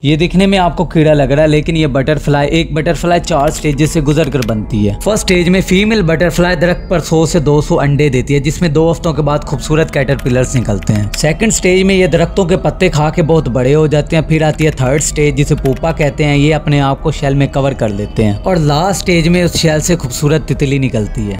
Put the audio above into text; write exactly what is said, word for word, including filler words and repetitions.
ये दिखने में आपको कीड़ा लग रहा है, लेकिन ये बटरफ्लाई एक बटरफ्लाई चार स्टेजेस से गुजर कर बनती है। फर्स्ट स्टेज में फीमेल बटरफ्लाई दरख्त पर सौ से दो सौ अंडे देती है, जिसमें दो हफ्तों के बाद खूबसूरत कैटरपिलर्स निकलते हैं। सेकंड स्टेज में ये दरख्तों के पत्ते खा के बहुत बड़े हो जाते हैं। फिर आती है थर्ड स्टेज, जिसे पुपा कहते हैं। ये अपने आप को शेल में कवर कर लेते हैं और लास्ट स्टेज में उस शेल से खूबसूरत तितली निकलती है।